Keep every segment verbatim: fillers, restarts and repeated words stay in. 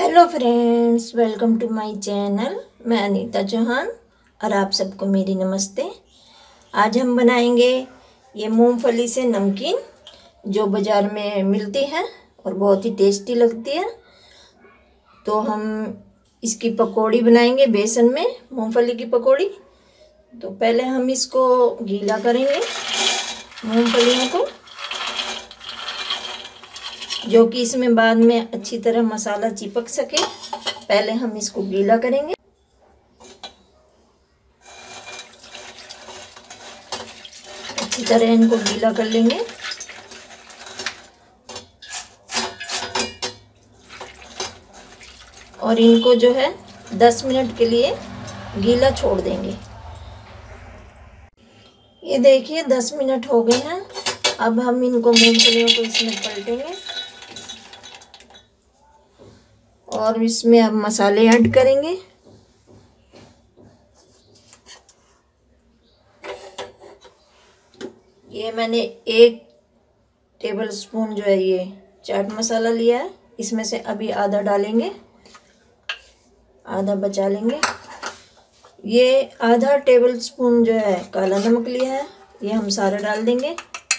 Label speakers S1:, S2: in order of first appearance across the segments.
S1: Hello friends, welcome to my channel. मैं अनीता चौहान और आप सबको मेरी नमस्ते। आज हम बनाएंगे ये मूंगफली से नमकीन, जो बाज़ार में मिलती है और बहुत ही टेस्टी लगती है। तो हम इसकी पकौड़ी बनाएंगे बेसन में, मूंगफली की पकौड़ी। तो पहले हम इसको गीला करेंगे, मूंगफलियों को, जो कि इसमें बाद में अच्छी तरह मसाला चिपक सके। पहले हम इसको गीला करेंगे। अच्छी तरह इनको गीला कर लेंगे। और इनको जो है दस मिनट के लिए गीला छोड़ देंगे। ये देखिए दस मिनट हो गए हैं। अब हम इनको मूंगफलियों को इसमें पलटेंगे और इसमें अब मसाले ऐड करेंगे। ये मैंने एक टेबल स्पून जो है ये चाट मसाला लिया है, इसमें से अभी आधा डालेंगे, आधा बचा लेंगे। ये आधा टेबल स्पून जो है काला नमक लिया है, ये हम सारा डाल देंगे।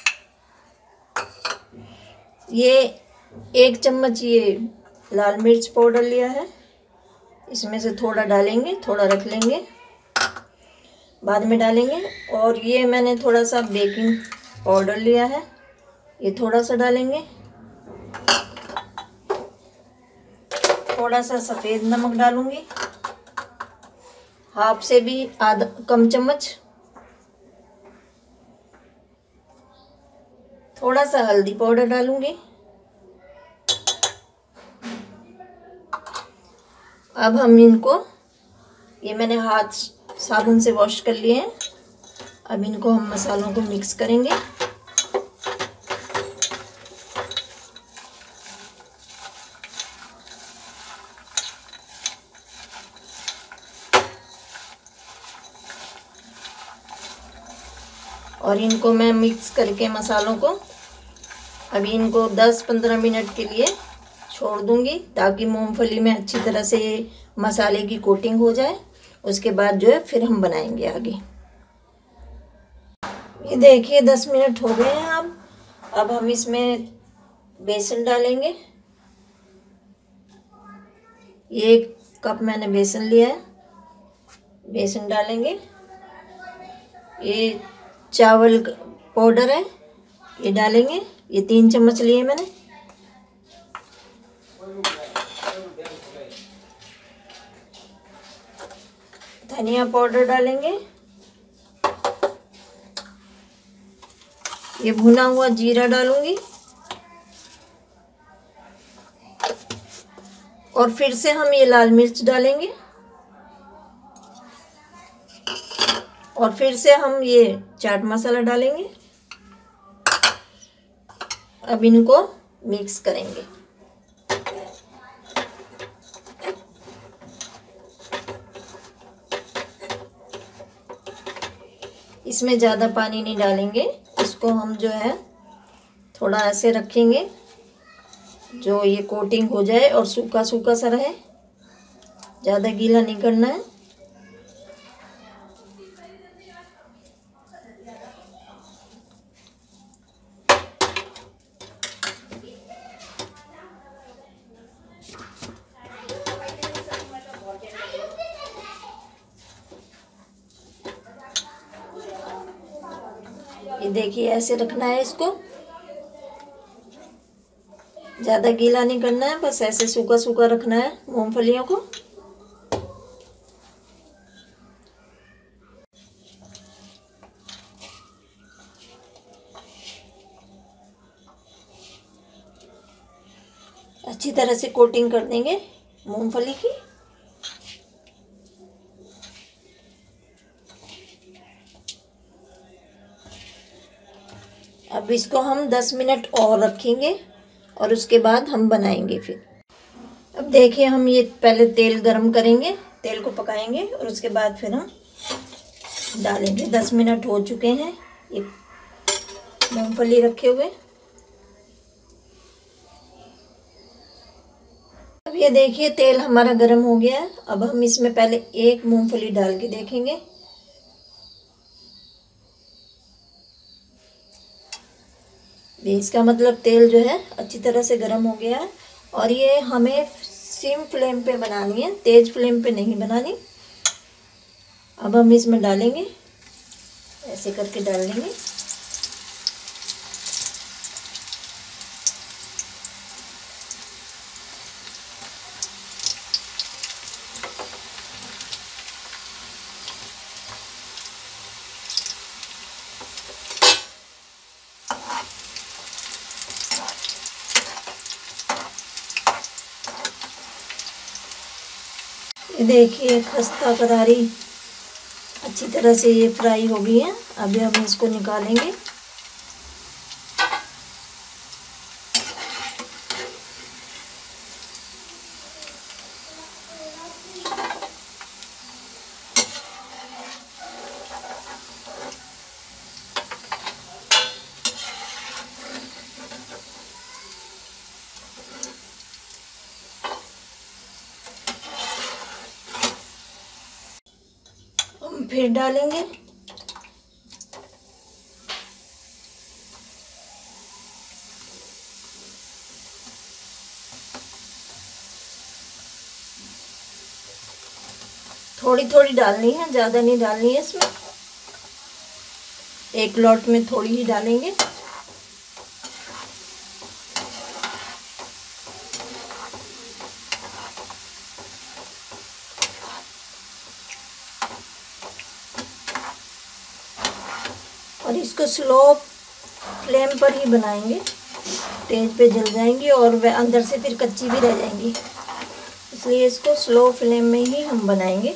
S1: ये एक चम्मच ये लाल मिर्च पाउडर लिया है, इसमें से थोड़ा डालेंगे, थोड़ा रख लेंगे, बाद में डालेंगे। और ये मैंने थोड़ा सा बेकिंग पाउडर लिया है, ये थोड़ा सा डालेंगे। थोड़ा सा सफ़ेद नमक डालूंगी, हाफ से भी आधा कम चम्मच। थोड़ा सा हल्दी पाउडर डालूंगी। अब हम इनको, ये मैंने हाथ साबुन से वॉश कर लिए हैं। अब इनको हम मसालों को मिक्स करेंगे। और इनको मैं मिक्स करके मसालों को अभी इनको दस पंद्रह मिनट के लिए छोड़ दूंगी, ताकि मूंगफली में अच्छी तरह से मसाले की कोटिंग हो जाए। उसके बाद जो है फिर हम बनाएंगे आगे। ये देखिए दस मिनट हो गए हैं। अब अब हम इसमें बेसन डालेंगे। ये एक कप मैंने बेसन लिया है, बेसन डालेंगे। ये चावल पाउडर है, ये डालेंगे, ये तीन चम्मच लिए मैंने। धनिया पाउडर डालेंगे। ये भुना हुआ जीरा डालूंगी। और फिर से हम ये लाल मिर्च डालेंगे। और फिर से हम ये चाट मसाला डालेंगे। अब इनको मिक्स करेंगे। इसमें ज़्यादा पानी नहीं डालेंगे, इसको हम जो है थोड़ा ऐसे रखेंगे, जो ये कोटिंग हो जाए और सूखा सूखा सा रहे, ज़्यादा गीला नहीं करना है। ये देखिए ऐसे रखना है इसको, ज़्यादा गीला नहीं करना है, बस ऐसे सूखा सूखा रखना है मूंगफलियों को। अच्छी तरह से कोटिंग कर देंगे मूंगफली की। अब इसको हम दस मिनट और रखेंगे और उसके बाद हम बनाएंगे फिर। अब देखिए हम ये पहले तेल गरम करेंगे, तेल को पकाएंगे और उसके बाद फिर हम डालेंगे। दस मिनट हो चुके हैं ये मूंगफली रखे हुए। अब ये देखिए तेल हमारा गर्म हो गया है। अब हम इसमें पहले एक मूंगफली डाल के देखेंगे। इसका मतलब तेल जो है अच्छी तरह से गर्म हो गया है। और ये हमें सिम फ्लेम पे बनानी है, तेज फ्लेम पे नहीं बनानी। अब हम इसमें डालेंगे, ऐसे करके डाल लेंगे। ये देखिए खस्ता करारी अच्छी तरह से ये फ्राई हो गई है। अभी हम इसको निकालेंगे। हम फिर डालेंगे। थोड़ी थोड़ी डालनी है, ज़्यादा नहीं डालनी है इसमें। एक लौट में थोड़ी ही डालेंगे। और इसको स्लो फ्लेम पर ही बनाएंगे, तेज पे जल जाएंगी और वह अंदर से फिर कच्ची भी रह जाएंगी। इसलिए इसको स्लो फ्लेम में ही हम बनाएंगे।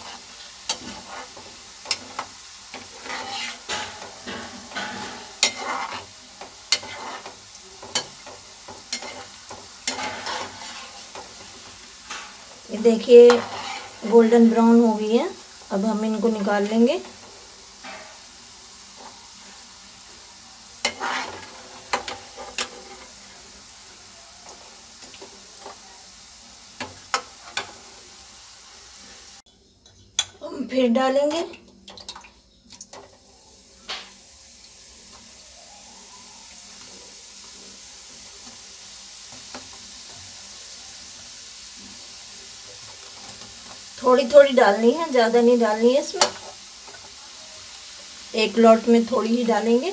S1: ये देखिए गोल्डन ब्राउन हो गई है। अब हम इनको निकाल लेंगे। हम फिर डालेंगे। थोड़ी थोड़ी डालनी है, ज़्यादा नहीं डालनी है इसमें। एक लौट में थोड़ी ही डालेंगे।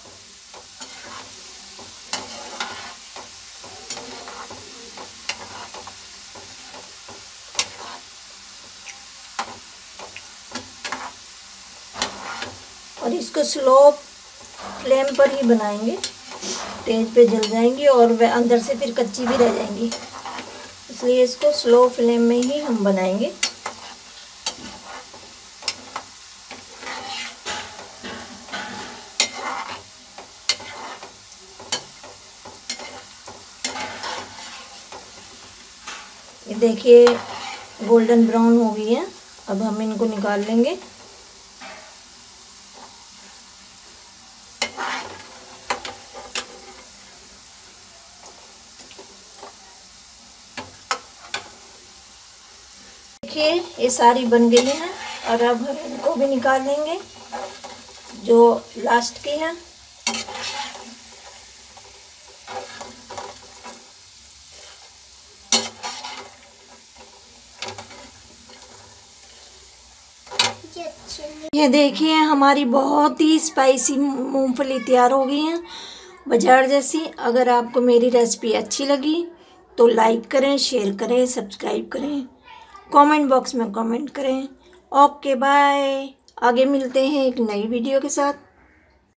S1: और इसको स्लो फ्लेम पर ही बनाएंगे, तेज पे जल जाएंगी और वह अंदर से फिर कच्ची भी रह जाएंगी। इसलिए इसको स्लो फ्लेम में ही हम बनाएंगे। ये देखिए गोल्डन ब्राउन हो गई है। अब हम इनको निकाल लेंगे। देखिए ये सारी बन गई हैं और अब हम इनको भी निकाल लेंगे, जो लास्ट की है। ये देखिए हमारी बहुत ही स्पाइसी मूंगफली तैयार हो गई हैं, बाजार जैसी। अगर आपको मेरी रेसिपी अच्छी लगी तो लाइक करें, शेयर करें, सब्सक्राइब करें, कमेंट बॉक्स में कमेंट करें। Okay bye. आगे मिलते हैं एक नई वीडियो के साथ।